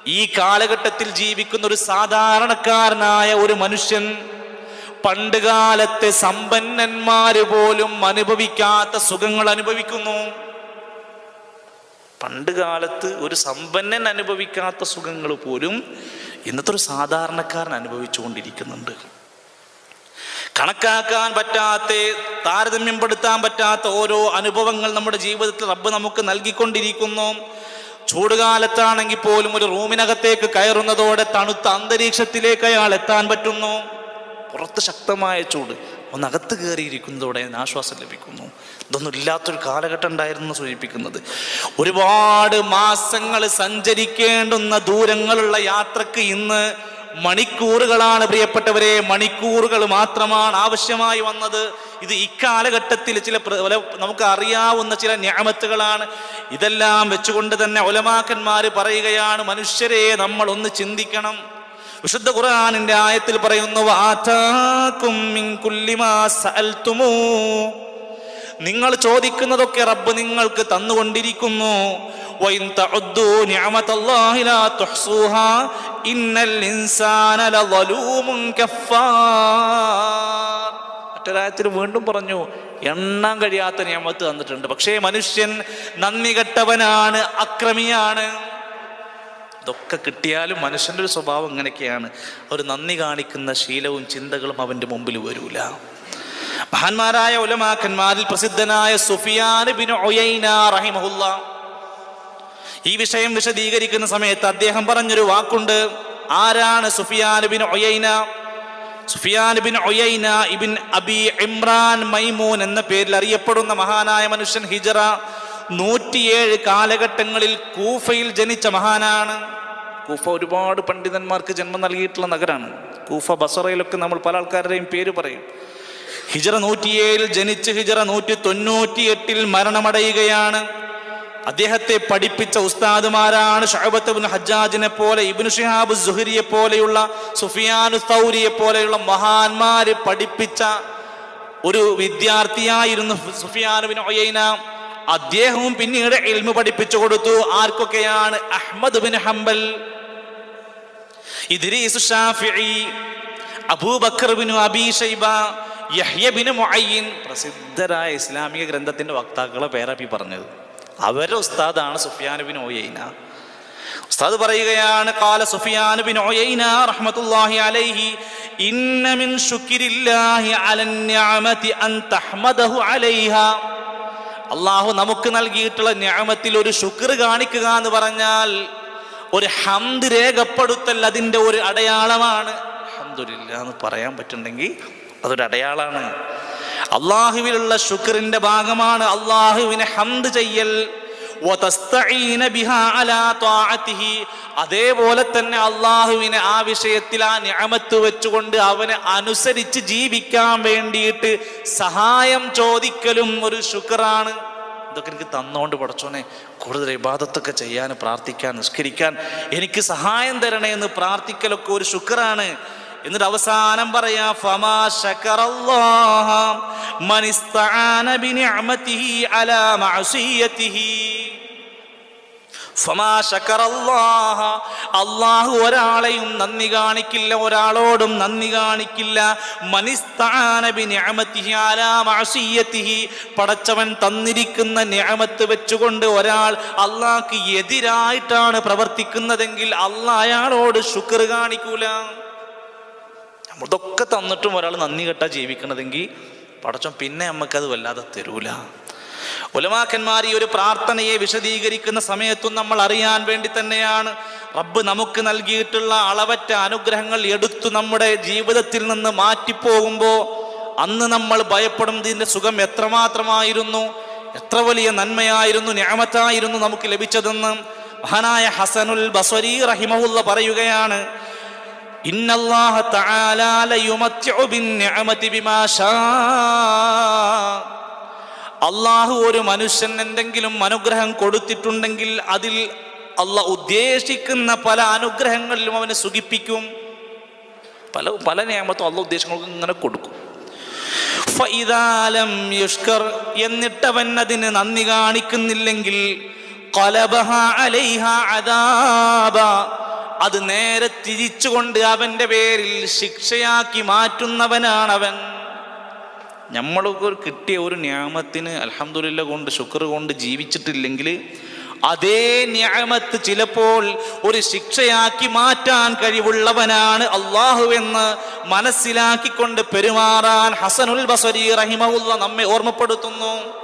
ഈ കാലഘട്ടത്തിൽ ജീവിക്കുന്ന ഒരു സാധാരണക്കാരനായ ഒരു മനുഷ്യൻ പണ്ടുകാലത്തെ സമ്പന്നന്മാര് പോലും അനുഭവിക്കാത്ത സുഖങ്ങൾ അനുഭവിക്കുന്നു. പണ്ടുകാലത്ത് ഒരു സമ്പന്നൻ അനുഭവിക്കാത്ത സുഖങ്ങൾ പോലും ഇന്നത്തെ ഒരു സാധാരണക്കാരൻ അനുഭവിച്ചുകൊണ്ടിരിക്കുന്നുണ്ട്. കണക്കാക്കാൻ പറ്റാത്ത, താരതമ്യപ്പെടുത്താൻ പറ്റാത്ത ഓരോ അനുഭവങ്ങൾ നമ്മുടെ ജീവിതത്തിൽ റബ്ബ് നമുക്ക് നൽകിക്കൊണ്ടിരിക്കുന്നു. ചൂടുകാലത്താണെങ്കിൽ പോലും ഒരു റൂമിനകത്തേക്ക് കയറുന്നതോടെ തണുത്ത അന്തരീക്ഷത്തിലേക്ക് അയാൾ എത്താൻ പറ്റുന്നു. പുറത്ത് ശക്തമായ ചൂട്, ഒന്നകത്ത് കയറിയിരിക്കുന്നതോടെ ആശ്വാസം ലഭിക്കുന്നു. ഇതൊന്നും ഇല്ലാത്തൊരു കാലഘട്ടം ഉണ്ടായിരുന്നു സൂചിപ്പിക്കുന്നത്. ഒരുപാട് മാസങ്ങൾ സഞ്ചരിക്കേണ്ടുന്ന ദൂരങ്ങളുള്ള യാത്രക്ക് ഇന്ന് മണിക്കൂറുകളാണ് പ്രിയപ്പെട്ടവരെ, മണിക്കൂറുകൾ മാത്രമാണ് ആവശ്യമായി വന്നത്. ഇത് ഇക്കാലഘട്ടത്തിൽ ചില നമുക്ക് അറിയാവുന്ന ചില നിഅമത്തുകളാണ്. ഇതെല്ലാം വെച്ചുകൊണ്ട് തന്നെ ഉലമാക്കന്മാർ പറയുകയാണ്, മനുഷ്യരെ നമ്മൾ ഒന്ന് ചിന്തിക്കണം. വിശുദ്ധ ഖുർആനിന്റെ ആയത്തിൽ പറയുന്നു, വആതാകും മിൻ കുല്ലി മാ സഅൽതുമൂ, നിങ്ങൾ ചോദിക്കുന്നതൊക്കെ റബ്ബ് നിങ്ങൾക്ക് തന്നുകൊണ്ടിരിക്കുന്നു. വഇൻ തഉദ്ദൂ നിഅമതല്ലാഹി ലാ തുഹ്സൂഹാ ഇന്നൽ ഇൻസാന ലളൂമുൻ കഫാർ. മറ്റൊരായത്തിൽ വീണ്ടും പറഞ്ഞു, എണ്ണാൻ കഴിയാത്ത നിഅമത്ത് തന്നിട്ടുണ്ട്. പക്ഷേ മനുഷ്യൻ നന്ദി കെട്ടവനാണ്, അക്രമിയാണ്. ഇതൊക്കെ കിട്ടിയാലും മനുഷ്യൻ്റെ ഒരു സ്വഭാവം ഇങ്ങനെയൊക്കെയാണ്. ഒരു നന്ദി കാണിക്കുന്ന ശീലവും ചിന്തകളും അവൻ്റെ മുമ്പിൽ വരൂല. മഹാന്മാരായ ഉലമാക്കന്മാരിൽ പ്രസിദ്ധനായ സുഫിയാൻ ബിൻ ഉയൈന റഹിമഹുല്ലാ ഈ വിഷയം വിശദീകരിക്കുന്ന സമയത്ത് അദ്ദേഹം പറഞ്ഞൊരു വാക്കുണ്ട്. ആരാണ് Sufyan bin Uyaynah? Sufyan bin Uyaynah Ibn Abi Imran Maimun എന്ന പേരിൽ അറിയപ്പെടുന്ന മഹാനായ മനുഷ്യൻ ഹിജറ 107 കാലഘട്ടങ്ങളിൽ കൂഫയിൽ ജനിച്ച മഹാനാണ്. കൂഫ ഒരുപാട് പണ്ഡിതന്മാർക്ക് ജന്മം നൽകിയിട്ടുള്ള നഗരമാണ്. കൂഫ, ബസറയിലൊക്കെ നമ്മൾ പല ആൾക്കാരുടെയും പേര് പറയും. ഹിജറ 107 ജനിച്ച് ഹിജറ 198 മരണമടയുകയാണ്. അദ്ദേഹത്തെ പഠിപ്പിച്ച ഉസ്താദുമാരാണ് ശുഅബത്ത് ഇബ്നു ഹജ്ജാജിനെ പോലെ, ഇബ്നു ശിഹാബ് സുഹരിയെ പോലെയുള്ള, സുഫിയാനു സൗരിയെ പോലെയുള്ള മഹാന്മാര് പഠിപ്പിച്ച ഒരു വിദ്യാർത്ഥിയായിരുന്നു സുഫിയാൻ ബിൻ ഉയൈന. അദ്ദേഹവും പിന്നീട് ഇൽമു പഠിപ്പിച്ചു കൊടുത്തു. ആർക്കൊക്കെയാണ്? Ahmad bin Hanbal, Idris Shafii, Abu Bakr bin Abi Shaiba, Yahya bin മുഅയ്യിൻ. പ്രസിദ്ധരായ ഇസ്ലാമിക ഗ്രന്ഥത്തിന്റെ വക്താക്കളെ പേരാപ്പി പറഞ്ഞത്. അവരുടെ ഉസ്താദാണ് സുഫിയാൻ ബിൻ ഉയൈന. ഉസ്താദ് പറയുകയാണ്, ഖാല സുഫിയാൻ ബിൻ ഉയൈന റഹ്മത്തുള്ളാഹി അലൈഹി, ഇന്ന മിൻ ശുക്രില്ലാഹി അലൻ നിഅമതി അൻ തഹ്മദഹു അലൈഹാ. അള്ളാഹു നമുക്ക് നൽകിയിട്ടുള്ള നിഅമത്തിൽ ഒരു ശുക്ർ കാണിക്കുക എന്ന് പറഞ്ഞാൽ, ഒരു ഹംദ് രേഖപ്പെടുത്തൽ അതിൻ്റെ ഒരു അടയാളമാണ്. അൽഹംദുലില്ലാ എന്ന് പറയാൻ പറ്റുന്നുണ്ടെങ്കിൽ അതൊരു അടയാളമാണ്. അള്ളാഹുവിലുള്ള ശുക്റിന്റെ ഭാഗമാണ് അള്ളാഹുവിനെ ഹംദ് ചെയ്യൽ. വതസ്തഈന ബിഹാ അലാ ത്വാഅതിഹി, അതേപോലെ തന്നെ അള്ളാഹുവിനെ ആ വിഷയത്തിൽ ആ നിഅമത്ത് വെച്ചുകൊണ്ട് അവനെ അനുസരിച്ച് ജീവിക്കാൻ വേണ്ടിയിട്ട് സഹായം ചോദിക്കലും ഒരു ശുക്റാണ്. ഇതൊക്കെ എനിക്ക് തന്നുകൊണ്ട് പടച്ചോനെ കൂടുതൽ ഇബാദത്തൊക്കെ ചെയ്യാൻ, പ്രാർത്ഥിക്കാൻ, നിസ്കരിക്കാൻ എനിക്ക് സഹായം തരണേ എന്ന് പ്രാർത്ഥിക്കലൊക്കെ ഒരു ശുക്റാണ്. എന്നിട്ട് അവസാനം പറയാ, ഫമാ ശകറല്ലാഹ മൻ ഇസ്തആന ബിനിഅമതിഹി അലാ മഅസിയതിഹി. ഫമാ ശകറല്ലാഹ, അല്ലാഹു ഒരാളെയും നന്ദി കാണിക്കില്ല, ഒരാളോടും നന്ദി കാണിക്കില്ല. മൻ ഇസ്തആന ബിനിഅമതിഹി അലാ മഅസിയതിഹി, പടച്ചവൻ തന്നിരിക്കുന്ന നിഅമത്ത് വെച്ചുകൊണ്ട് ഒരാൾ അല്ലാഹ്ക്ക് എതിരായിട്ടാണ് പ്രവർത്തിക്കുന്നതെങ്കിൽ അല്ലാഹ് അയാളോട് ശുക്ർ കാണിക്കൂല. ഇതൊക്കെ തന്നിട്ടും ഒരാൾ നന്ദി കെട്ടാ ജീവിക്കണതെങ്കിൽ പടച്ചോൻ പിന്നെ നമുക്കത് വല്ലാതെ തരൂല. ഉലമാക്കന്മാർ ഈ ഒരു പ്രാർത്ഥനയെ വിശദീകരിക്കുന്ന സമയത്തും നമ്മൾ അറിയാൻ വേണ്ടി തന്നെയാണ്, റബ്ബ് നമുക്ക് നൽകിയിട്ടുള്ള അളവറ്റ അനുഗ്രഹങ്ങൾ എടുത്തു നമ്മുടെ ജീവിതത്തിൽ നിന്ന് മാറ്റിപ്പോകുമ്പോൾ അന്ന് നമ്മൾ ഭയപ്പെടും, ഇതിൻ്റെ സുഖം എത്രമാത്രമായിരുന്നു, എത്ര വലിയ നന്മയായിരുന്നു, നിഅമത്തായിരുന്നു നമുക്ക് ലഭിച്ചതെന്ന്. മഹാനായ ഹസനുൽ ബസ്വരി റഹിമഹുല്ല പറയുകയാണ്, ഇന്നല്ലാഹ തആല ലയുമത്തിഉ ബിന്നിഅമതി ബിമാ ശാ. അള്ളാഹു ഒരു മനുഷ്യൻ എന്തെങ്കിലും അനുഗ്രഹം കൊടുത്തിട്ടുണ്ടെങ്കിൽ അതിൽ അള്ളാഹ് ഉദ്ദേശിക്കുന്ന പല അനുഗ്രഹങ്ങളിലും അവനെ സുഖിപ്പിക്കും. പല പല നിഅമത്തും അള്ളാഹ് ഉദ്ദേശങ്ങൾക്ക് ഇങ്ങനെ കൊടുക്കും. ഫഇദാ ലം യുഷ്കർ, എന്നിട്ടവൻ അതിന് നന്ദി കാണിക്കുന്നില്ലെങ്കിൽ ഖലബഹ അലൈഹ അദാബ, അത് നേരെ തിരിച്ചുകൊണ്ട് അവന്റെ പേരിൽ ശിക്ഷയാക്കി മാറ്റുന്നവനാണവൻ. നമ്മൾക്ക് കിട്ടിയ ഒരു നിഅമത്തിന് അൽഹംദുലില്ലാഹ് കൊണ്ട് ശുക്ർ കൊണ്ട് ജീവിച്ചിട്ടില്ലെങ്കിൽ അതേ നിഅമത്ത് ചിലപ്പോൾ ഒരു ശിക്ഷയാക്കി മാറ്റാൻ കഴിവുള്ളവനാണ് അല്ലാഹു എന്ന് മനസ്സിലാക്കിക്കൊണ്ട് പെരുമാറാൻ ഹസനുൽ ബസരി റഹിമഹുല്ലാഹ് നമ്മെ ഓർമ്മപ്പെടുത്തുന്നു.